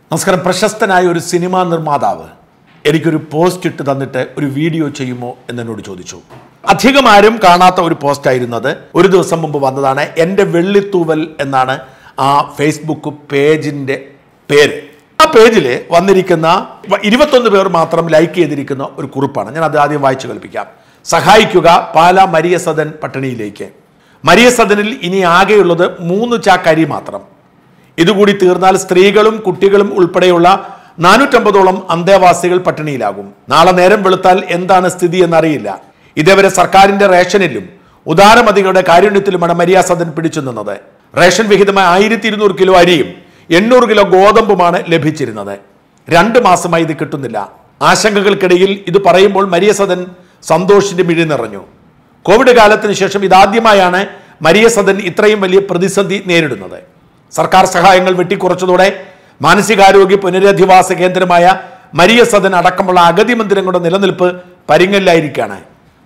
നമസ്കാരം. പ്രശസ്തനായ ഒരു സിനിമാ നിർമ്മാതാവ് എനിക്കൊരു പോസ്റ്റ് ഇട്ട് തന്നിട്ട് ഒരു വീഡിയോ ചെയ്യുമോ എന്നോട് ചോദിച്ചു. അധികം ആരും കാണാത്ത ഒരു പോസ്റ്റ് ആയിരുന്നത്. ഒരു ദിവസം മുമ്പ് വന്നതാണ്. എൻ്റെ വെള്ളിത്തൂവൽ എന്നാണ് ആ ഫേസ്ബുക്ക് പേജിൻ്റെ പേര്. ആ പേജിൽ വന്നിരിക്കുന്ന 21 പേർ മാത്രം ലൈക്ക് ചെയ്തിരിക്കുന്ന ഒരു കുറിപ്പാണ്. ഞാൻ അത് ആദ്യം വായിച്ചു കേൾപ്പിക്കാം. സഹായിക്കുക പാലാ മരിയ സദൻ പട്ടിണിയിലേക്ക്. മരിയ സദനിൽ ഇനി ആകെയുള്ളത് 3 ചാക്ക് അരി മാത്രം. ഇതുകൂടി തീർന്നാൽ സ്ത്രീകളും കുട്ടികളും ഉൾപ്പെടെയുള്ള 450ഓളം അന്തേവാസികൾ പട്ടിണിയിലാകും. നാളെ നേരം വെളുത്താൽ എന്താണ് സ്ഥിതി എന്നറിയില്ല. ഇതേവരെ സർക്കാരിന്റെ റേഷനിലും ഉദാരമതികളുടെ കാരുണ്യത്തിലുമാണ് മരിയ സദൻ പിടിച്ചു നിന്നത്. റേഷൻ വിഹിതമായി 1200 കിലോ അരിയും 800 കിലോ ഗോതമ്പുമാണ് ലഭിച്ചിരുന്നത്. 2 മാസമായി ഇത് കിട്ടുന്നില്ല. ആശങ്കകൾക്കിടയിൽ ഇത് പറയുമ്പോൾ മരിയ സദൻ സന്തോഷിന്റെ മിഴി നിറഞ്ഞു. കോവിഡ് കാലത്തിന് ശേഷം ഇതാദ്യമായാണ് മരിയ സദൻ ഇത്രയും വലിയ പ്രതിസന്ധി നേരിടുന്നത്. സർക്കാർ സഹായങ്ങൾ വെട്ടിക്കുറച്ചതോടെ മാനസികാരോഗ്യ പുനരധിവാസ കേന്ദ്രമായ മരിയ സദൻ അടക്കമുള്ള അഗതി മന്ദിരങ്ങളുടെ നിലനിൽപ്പ് പരിങ്ങലിലായിരിക്കുകയാണ്.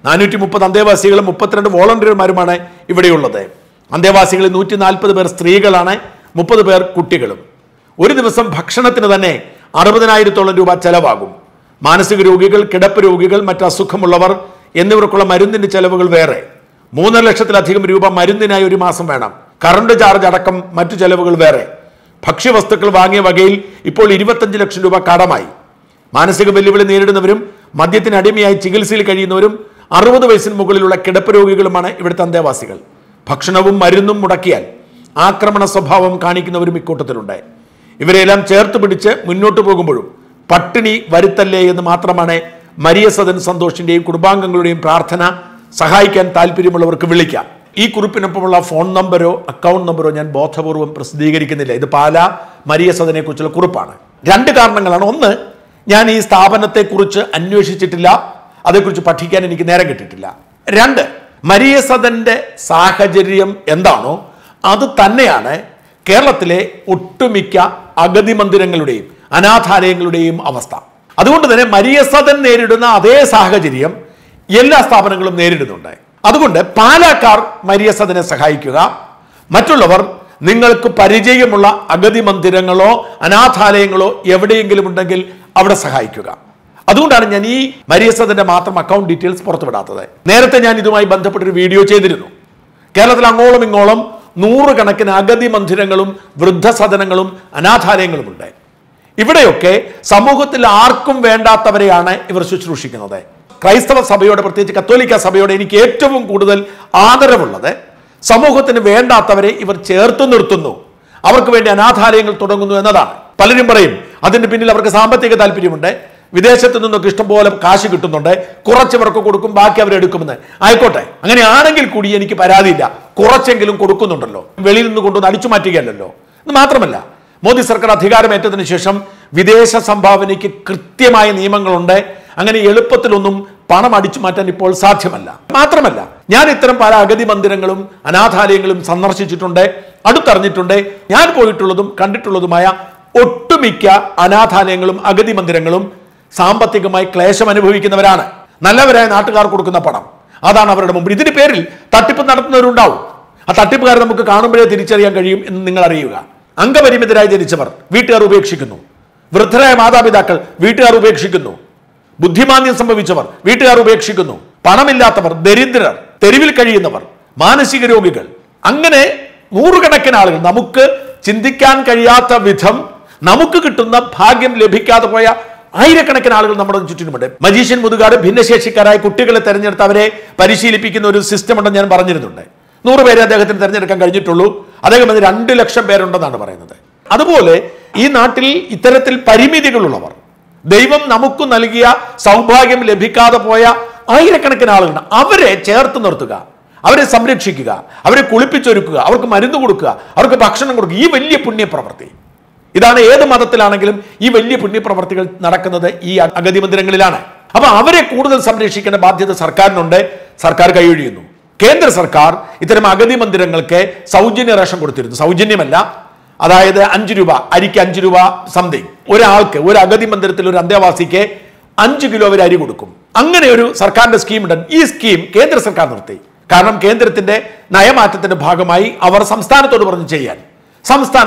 430 അന്തേവാസികളും 32 വോളണ്ടിയർമാരുമാണ് ഇവിടെയുള്ളത്. അന്തേവാസികളിൽ 140 പേർ സ്ത്രീകളാണ്, 30 പേർ കുട്ടികളും. ഒരു ദിവസം ഭക്ഷണത്തിന് തന്നെ 60,000-ഓളം രൂപ ചെലവാകും. മാനസിക രോഗികൾ, കിടപ്പ് രോഗികൾ, മറ്റ് അസുഖമുള്ളവർ എന്നിവർക്കുള്ള മരുന്നിന്റെ ചെലവുകൾ വേറെ. 3 ലക്ഷത്തിലധികം രൂപ മരുന്നിനായി ഒരു മാസം വേണം. കറണ്ട് ചാർജ് അടക്കം മറ്റു ചെലവുകൾ വേറെ. ഭക്ഷ്യവസ്തുക്കൾ വാങ്ങിയ വകയിൽ ഇപ്പോൾ 25 ലക്ഷം രൂപ കടമായി. മാനസിക വെല്ലുവിളി നേരിടുന്നവരും മദ്യത്തിന് അടിമയായി ചികിത്സയിൽ കഴിയുന്നവരും 60 വയസ്സിന് മുകളിലുള്ള കിടപ്പ് രോഗികളുമാണ് ഇവിടുത്തെ അന്തേവാസികൾ. ഭക്ഷണവും മരുന്നും മുടക്കിയാൽ ആക്രമണ സ്വഭാവം കാണിക്കുന്നവരും ഇക്കൂട്ടത്തിലുണ്ട്. ഇവരെല്ലാം ചേർത്ത് പിടിച്ച് മുന്നോട്ട് പോകുമ്പോഴും പട്ടിണി വരുത്തല്ലേ എന്ന് മാത്രമാണ് മരിയ സദൻ സന്തോഷിന്റെയും കുടുംബാംഗങ്ങളുടെയും പ്രാർത്ഥന. സഹായിക്കാൻ താല്പര്യമുള്ളവർക്ക് വിളിക്കാം. ഈ കുറിപ്പിനൊപ്പമുള്ള ഫോൺ നമ്പരോ അക്കൗണ്ട് നമ്പരോ ഞാൻ ബോധപൂർവം പ്രസിദ്ധീകരിക്കുന്നില്ല. ഇത് പാലാ മരിയ സദനെ കുറിച്ചുള്ള കുറിപ്പാണ്. 2 കാരണങ്ങളാണ്. ഒന്ന്, ഞാൻ ഈ സ്ഥാപനത്തെക്കുറിച്ച് അന്വേഷിച്ചിട്ടില്ല, അതേക്കുറിച്ച് പഠിക്കാൻ എനിക്ക് നേരം കിട്ടിയിട്ടില്ല. 2, മരിയ സദന്റെ സാഹചര്യം എന്താണോ അത് തന്നെയാണ് കേരളത്തിലെ ഒട്ടുമിക്ക അഗതി മന്ദിരങ്ങളുടെയും അനാഥാലയങ്ങളുടെയും അവസ്ഥ. അതുകൊണ്ട് തന്നെ മരിയ സദൻ നേരിടുന്ന അതേ സാഹചര്യം എല്ലാ സ്ഥാപനങ്ങളും നേരിടുന്നുണ്ട്. അതുകൊണ്ട് പാലക്കാർ മരിയ സദനെ സഹായിക്കുക. മറ്റുള്ളവർ നിങ്ങൾക്ക് പരിചയമുള്ള അഗതി മന്ദിരങ്ങളോ അനാഥാലയങ്ങളോ എവിടെയെങ്കിലും ഉണ്ടെങ്കിൽ അവിടെ സഹായിക്കുക. അതുകൊണ്ടാണ് ഞാൻ ഈ മരിയ സദന്റെ മാത്രം അക്കൗണ്ട് ഡീറ്റെയിൽസ് പുറത്തുവിടാത്തത്. നേരത്തെ ഞാൻ ഇതുമായി ബന്ധപ്പെട്ടൊരു വീഡിയോ ചെയ്തിരുന്നു. കേരളത്തിൽ അങ്ങോളം ഇങ്ങോളം 100 കണക്കിന് അഗതി മന്ദിരങ്ങളും വൃദ്ധസദനങ്ങളും അനാഥാലയങ്ങളും ഉണ്ട്. ഇവിടെയൊക്കെ സമൂഹത്തിൽ ആർക്കും വേണ്ടാത്തവരെയാണ് ഇവർ ശുശ്രൂഷിക്കുന്നത്. ക്രൈസ്തവ സഭയോട്, പ്രത്യേകിച്ച് കത്തോലിക്ക സഭയോട് എനിക്ക് ഏറ്റവും കൂടുതൽ ആദരവുള്ളത് സമൂഹത്തിന് വേണ്ടാത്തവരെ ഇവർ ചേർത്ത് നിർത്തുന്നു, അവർക്ക് വേണ്ടി അനാഥാലയങ്ങൾ തുടങ്ങുന്നു എന്നതാണ്. പലരും പറയും അതിന് പിന്നിൽ അവർക്ക് സാമ്പത്തിക താല്പര്യമുണ്ട്, വിദേശത്ത് നിന്നൊക്കെ ഇഷ്ടംപോലെ കാശ് കിട്ടുന്നുണ്ട്, കുറച്ചവർക്ക് കൊടുക്കും, ബാക്കി അവരെടുക്കുമെന്ന്. ആയിക്കോട്ടെ, അങ്ങനെയാണെങ്കിൽ കൂടി എനിക്ക് പരാതിയില്ല. കുറച്ചെങ്കിലും കൊടുക്കുന്നുണ്ടല്ലോ, വെളിയിൽ നിന്ന് കൊണ്ടുവന്ന് അടിച്ചു മാറ്റുകയല്ലോ. എന്ന് മാത്രമല്ല, മോദി സർക്കാർ അധികാരമേറ്റതിനു ശേഷം വിദേശ സംഭാവനയ്ക്ക് കൃത്യമായ നിയമങ്ങളുണ്ട്. അങ്ങനെ എളുപ്പത്തിലൊന്നും പണം അടിച്ചു മാറ്റാൻ ഇപ്പോൾ സാധ്യമല്ല. മാത്രമല്ല, ഞാൻ ഇത്തരം പല അഗതി മന്ദിരങ്ങളും അനാഥാലയങ്ങളും സന്ദർശിച്ചിട്ടുണ്ട്, അടുത്തറിഞ്ഞിട്ടുണ്ട്. ഞാൻ പോയിട്ടുള്ളതും കണ്ടിട്ടുള്ളതുമായ ഒട്ടുമിക്ക അനാഥാലയങ്ങളും അഗതി മന്ദിരങ്ങളും സാമ്പത്തികമായി ക്ലേശം അനുഭവിക്കുന്നവരാണ്. നല്ലവരായ നാട്ടുകാർ കൊടുക്കുന്ന പണം അതാണ് അവരുടെ മുമ്പിൽ. ഇതിന്റെ പേരിൽ തട്ടിപ്പ് നടത്തുന്നവരുണ്ടാവും. ആ തട്ടിപ്പുകാരെ നമുക്ക് കാണുമ്പോഴേ തിരിച്ചറിയാൻ കഴിയും എന്ന് നിങ്ങൾ അറിയുക. അംഗപരിമിതരായി ജനിച്ചവർ വീട്ടുകാർ ഉപേക്ഷിക്കുന്നു, വൃദ്ധരായ മാതാപിതാക്കൾ വീട്ടുകാർ ഉപേക്ഷിക്കുന്നു, ബുദ്ധിമാന്ദ്യം സംഭവിച്ചവർ വീട്ടുകാർ ഉപേക്ഷിക്കുന്നു, പണമില്ലാത്തവർ, ദരിദ്രർ, തെരുവിൽ കഴിയുന്നവർ, മാനസിക രോഗികൾ, അങ്ങനെ 100 കണക്കിന് ആളുകൾ, നമുക്ക് ചിന്തിക്കാൻ കഴിയാത്ത വിധം നമുക്ക് കിട്ടുന്ന ഭാഗ്യം ലഭിക്കാതെ പോയ 1000കണക്കിന് ആളുകൾ നമ്മുടെ ചുറ്റിനുമുണ്ട്. മജീഷ്യൻ മുതുകാട് ഭിന്നശേഷിക്കാരായ കുട്ടികളെ തെരഞ്ഞെടുത്ത് അവരെ പരിശീലിപ്പിക്കുന്ന ഒരു സിസ്റ്റം ഉണ്ടെന്ന് ഞാൻ പറഞ്ഞിരുന്നുണ്ട്. 100 പേരെ അദ്ദേഹത്തിന് തെരഞ്ഞെടുക്കാൻ കഴിഞ്ഞിട്ടുള്ളൂ. അദ്ദേഹം അത് 2 ലക്ഷം പേരുണ്ടെന്നാണ് പറയുന്നത്. അതുപോലെ ഈ നാട്ടിൽ ഇത്തരത്തിൽ പരിമിതികളുള്ളവർ, ദൈവം നമുക്ക് നൽകിയ സൗഭാഗ്യം ലഭിക്കാതെ പോയ 1000കണക്കിന് ആളുകളുണ്ട്. അവരെ ചേർത്ത് നിർത്തുക, അവരെ സംരക്ഷിക്കുക, അവരെ കുളിപ്പിച്ചൊരുക്കുക, അവർക്ക് മരുന്ന് കൊടുക്കുക, അവർക്ക് ഭക്ഷണം കൊടുക്കുക. ഈ വലിയ പുണ്യപ്രവൃത്തി, ഇതാണ് ഏത് മതത്തിലാണെങ്കിലും ഈ വലിയ പുണ്യപ്രവർത്തികൾ നടക്കുന്നത് ഈ അഗതി മന്ദിരങ്ങളിലാണ്. അപ്പൊ അവരെ കൂടുതൽ സംരക്ഷിക്കേണ്ട ബാധ്യത സർക്കാരിനുണ്ട്. സർക്കാർ കൈയൊഴിയുന്നു. കേന്ദ്ര സർക്കാർ ഇത്തരം അഗതി മന്ദിരങ്ങൾക്ക് സൗജന്യ റേഷൻ കൊടുത്തിരുന്നു. സൗജന്യമല്ല, അതായത് 5 രൂപ, അരിക്ക് 5 രൂപ സംതിങ്. ഒരാൾക്ക്, ഒരു അഗതി മന്ദിരത്തിൽ ഒരു അന്തേവാസിക്ക് 5 കിലോ വരെ അരി കൊടുക്കും. അങ്ങനെ ഒരു സർക്കാരിന്റെ സ്കീം ഉണ്ട്. ഈ സ്കീം കേന്ദ്ര സർക്കാർ നിർത്തി. കാരണം കേന്ദ്രത്തിന്റെ നയമാറ്റത്തിന്റെ ഭാഗമായി അവർ സംസ്ഥാനത്തോട് പറഞ്ഞു ചെയ്യാൻ. സംസ്ഥാനം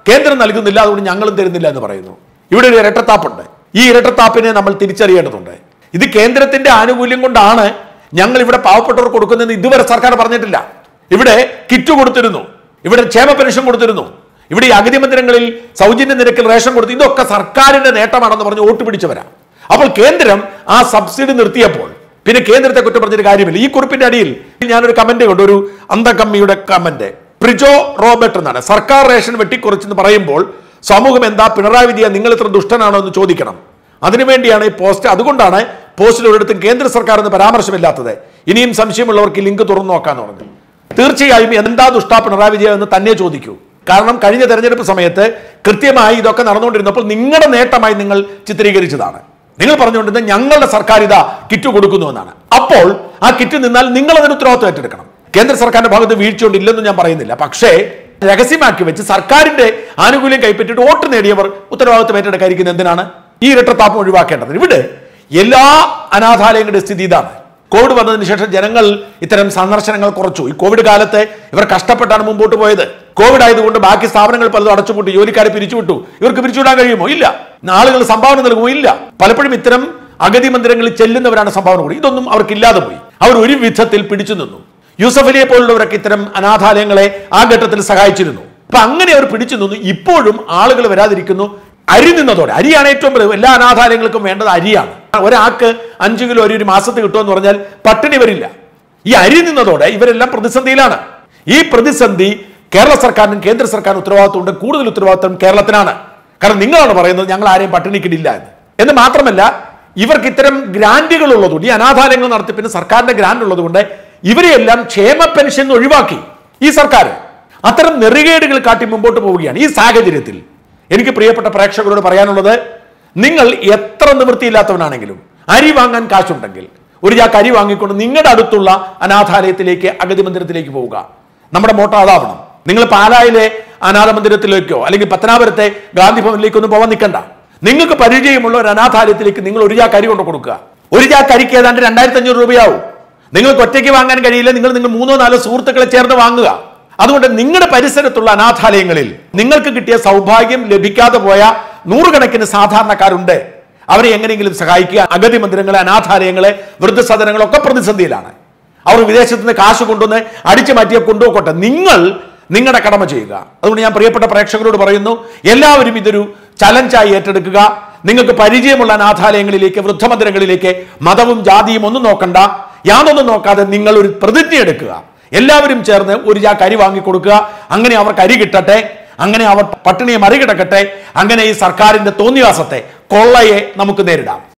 കേന്ദ്രം നൽകുന്നില്ല, അതുകൊണ്ട് ഞങ്ങളും തരുന്നില്ല എന്ന് പറയുന്നു. ഇവിടെ ഒരു ഇരട്ടത്താപ്പുണ്ട്. ഈ ഇരട്ടത്താപ്പിനെ നമ്മൾ തിരിച്ചറിയേണ്ടതുണ്ട്. ഇത് കേന്ദ്രത്തിന്റെ ആനുകൂല്യം കൊണ്ടാണ് ഞങ്ങൾ ഇവിടെ പാവപ്പെട്ടവർക്ക് കൊടുക്കുന്നതെന്ന് ഇതുവരെ സർക്കാർ പറഞ്ഞിട്ടില്ല. ഇവിടെ കിറ്റ് കൊടുത്തിരുന്നു, ഇവിടെ ക്ഷേമ പെൻഷൻ കൊടുത്തിരുന്നു, ഇവിടെ ഈ അഗതി മന്ദിരങ്ങളിൽ സൗജന്യ നിരക്കിൽ റേഷൻ കൊടുത്തു. ഇതൊക്കെ സർക്കാരിന്റെ നേട്ടമാണെന്ന് പറഞ്ഞ് വോട്ട് പിടിച്ചവരാ. അപ്പോൾ കേന്ദ്രം ആ സബ്സിഡി നിർത്തിയപ്പോൾ പിന്നെ കേന്ദ്രത്തെ കുറ്റം പറഞ്ഞൊരു കാര്യമില്ല. ഈ കുറിപ്പിന്റെ അടിയിൽ ഞാനൊരു കമന്റ് കൊണ്ട്, ഒരു അന്തകമ്മിയുടെ കമന്റ്, പ്രിജോ റോബർട്ട് എന്നാണ്. സർക്കാർ റേഷൻ വെട്ടിക്കുറച്ചെന്ന് പറയുമ്പോൾ സമൂഹം എന്താ, പിണറായി വിജയൻ നിങ്ങൾ ഇത്ര ദുഷ്ടനാണോ എന്ന് ചോദിക്കണം. അതിനുവേണ്ടിയാണ് ഈ പോസ്റ്റ്. അതുകൊണ്ടാണ് പോസ്റ്റിൽ ഒരിടത്തും കേന്ദ്ര സർക്കാർ എന്ന് പരാമർശമില്ലാത്തത്. ഇനിയും സംശയമുള്ളവർക്ക് ലിങ്ക് തുറന്നു നോക്കാന്ന് പറഞ്ഞു. തീർച്ചയായും എന്താ ദുഷ്ട പിണറായി വിജയൻ എന്ന് തന്നെ ചോദിക്കൂ. കാരണം കഴിഞ്ഞ തെരഞ്ഞെടുപ്പ് സമയത്ത് കൃത്യമായി ഇതൊക്കെ നടന്നുകൊണ്ടിരുന്നപ്പോൾ നിങ്ങളുടെ നേട്ടമായി നിങ്ങൾ ചിത്രീകരിച്ചതാണ്. നിങ്ങൾ പറഞ്ഞുകൊണ്ടിരുന്നത് ഞങ്ങളുടെ സർക്കാർ ഇതാ കിറ്റ് കൊടുക്കുന്നു എന്നാണ്. അപ്പോൾ ആ കിറ്റ് നിന്നാൽ നിങ്ങൾ അതിന് ഉത്തരവാദിത്വം ഏറ്റെടുക്കണം. കേന്ദ്ര സർക്കാരിന്റെ ഭാഗത്ത് വീഴ്ചയുണ്ടില്ലെന്ന് ഞാൻ പറയുന്നില്ല. പക്ഷേ രഹസ്യമാക്കി വെച്ച് സർക്കാരിന്റെ ആനുകൂല്യം കൈപ്പറ്റിയിട്ട് വോട്ട് നേടിയവർ ഉത്തരവാദിത്വം ഏറ്റെടുക്കാതിരിക്കുന്നത് എന്തിനാണ്? ഈ ഇരട്ടത്താപ്പം ഒഴിവാക്കേണ്ടത്. ഇവിടെ എല്ലാ അനാഥാലയങ്ങളുടെ സ്ഥിതി ഇതാണ്. കോവിഡ് വന്നതിന് ശേഷം ജനങ്ങൾ ഇത്തരം സന്ദർശനങ്ങൾ കുറച്ചു. ഈ കോവിഡ് കാലത്ത് ഇവർ കഷ്ടപ്പെട്ടാണ് മുമ്പോട്ട് പോയത്. കോവിഡ് ആയതുകൊണ്ട് ബാക്കി സ്ഥാപനങ്ങൾ പലതും അടച്ചുപൂട്ടി, ജോലിക്കാരെ പിരിച്ചുവിട്ടു. ഇവർക്ക് പിരിച്ചുവിടാൻ കഴിയുമോ? ഇല്ല. ആളുകൾ സംഭാവന നൽകുമോ? ഇല്ല. പലപ്പോഴും ഇത്തരം അഗതി മന്ദിരങ്ങളിൽ ചെല്ലുന്നവരാണ് സംഭാവന കൂടി. ഇതൊന്നും അവർക്കില്ലാതെ പോയി. അവർ ഒരു വിധത്തിൽ പിടിച്ചു നിന്നു. യൂസഫ് അലിയെ പോലുള്ളവരൊക്കെ ഇത്തരം അനാഥാലയങ്ങളെ ആ ഘട്ടത്തിൽ സഹായിച്ചിരുന്നു. അപ്പൊ അങ്ങനെ അവർ പിടിച്ചു നിന്നു. ഇപ്പോഴും ആളുകൾ വരാതിരിക്കുന്നു. അരി നിന്നതോടെ, അരിയാണ് ഏറ്റവും വലുത്. എല്ലാ അനാഥാലയങ്ങൾക്കും വേണ്ടത് അരിയാണ്. ഒരാൾക്ക് 5 കിലോ അരി ഒരു മാസത്തിൽ കിട്ടുമെന്ന് പറഞ്ഞാൽ പട്ടിണി വരില്ല. ഈ അരി നിന്നതോടെ ഇവരെല്ലാം പ്രതിസന്ധിയിലാണ്. ഈ പ്രതിസന്ധി കേരള സർക്കാരിനും കേന്ദ്ര സർക്കാരിനും ഉത്തരവാദിത്വമുണ്ട്. കൂടുതൽ ഉത്തരവാദിത്വം കേരളത്തിനാണ്. കാരണം നിങ്ങളാണ് പറയുന്നത് ഞങ്ങൾ ആരെയും പട്ടിണിക്കിടില്ല എന്ന് മാത്രമല്ല, ഇവർക്ക് ഇത്തരം ഗ്രാന്റുകൾ ഉള്ളതുകൊണ്ട്, ഈ അനാഥാലയങ്ങൾ നടത്തിപ്പിന് സർക്കാരിന്റെ ഗ്രാന്റ് ഉള്ളതുകൊണ്ട് ഇവരെയെല്ലാം ക്ഷേമ പെൻഷൻ ഒഴിവാക്കി ഈ സർക്കാർ. അത്തരം നെറികേടുകൾ കാട്ടി മുമ്പോട്ട് പോവുകയാണ്. ഈ സാഹചര്യത്തിൽ എനിക്ക് പ്രിയപ്പെട്ട പ്രേക്ഷകരോട് പറയാനുള്ളത്, നിങ്ങൾ എത്ര നിവൃത്തിയില്ലാത്തവനാണെങ്കിലും അരി വാങ്ങാൻ കാശുണ്ടെങ്കിൽ ഒരു ചാക്ക് അരി വാങ്ങിക്കൊണ്ട് നിങ്ങളുടെ അടുത്തുള്ള അനാഥാലയത്തിലേക്ക്, അഗതി മന്ദിരത്തിലേക്ക് പോവുക. നമ്മുടെ മോട്ടോ അതാവണം. നിങ്ങൾ പാലായിലെ അനാഥ മന്ദിരത്തിലേക്കോ അല്ലെങ്കിൽ പത്തനാപുരത്തെ ഗാന്ധി ഭവനിലേക്കൊന്നും പോകാൻ നിൽക്കണ്ട. നിങ്ങൾക്ക് പരിചയമുള്ള ഒരു അനാഥാലയത്തിലേക്ക് നിങ്ങൾ ഒരു ചാക്ക് അരി കൊണ്ട് കൊടുക്കുക. ഒരു ചാക്ക് അരിക്ക് ഏതാണ്ട് 2500 രൂപയാവും. നിങ്ങൾക്ക് ഒറ്റയ്ക്ക് വാങ്ങാൻ കഴിയില്ല. നിങ്ങൾ 3-4 സുഹൃത്തുക്കളെ ചേർന്ന് വാങ്ങുക. അതുകൊണ്ട് നിങ്ങളുടെ പരിസരത്തുള്ള അനാഥാലയങ്ങളിൽ നിങ്ങൾക്ക് കിട്ടിയ സൗഭാഗ്യം ലഭിക്കാതെ പോയ നൂറുകണക്കിന് സാധാരണക്കാരുണ്ട്. അവരെ എങ്ങനെയെങ്കിലും സഹായിക്കുക. അഗതി മന്ദിരങ്ങളെ, അനാഥാലയങ്ങളെ, വൃദ്ധസദനങ്ങളൊക്കെ പ്രതിസന്ധിയിലാണ്. അവർ വിദേശത്ത് നിന്ന് കാശ് കൊണ്ടുവന്ന് അടിച്ചു മാറ്റിയ കൊണ്ടുപോകട്ടെ. നിങ്ങൾ നിങ്ങളുടെ കടമ ചെയ്യുക. അതുകൊണ്ട് ഞാൻ പ്രിയപ്പെട്ട പ്രേക്ഷകരോട് പറയുന്നു, എല്ലാവരും ഇതൊരു ചലഞ്ചായി ഏറ്റെടുക്കുക. നിങ്ങൾക്ക് പരിചയമുള്ള അനാഥാലയങ്ങളിലേക്ക്, വൃദ്ധമന്ദിരങ്ങളിലേക്ക് മതവും ജാതിയും ഒന്നും നോക്കണ്ട, യാതൊന്നും നോക്കാതെ നിങ്ങൾ ഒരു പ്രതിജ്ഞ എടുക്കുക. എല്ലാവരും ചേർന്ന് ഒരു ചാക്ക് അരി വാങ്ങിക്കൊടുക്കുക. അങ്ങനെ അവർക്ക് അരി കിട്ടട്ടെ. അങ്ങനെ അവർ പട്ടിണിയെ മറികടക്കട്ടെ. അങ്ങനെ ഈ സർക്കാരിന്റെ തോന്നിവാസത്തെ, കൊള്ളയെ നമുക്ക് നേരിടാം.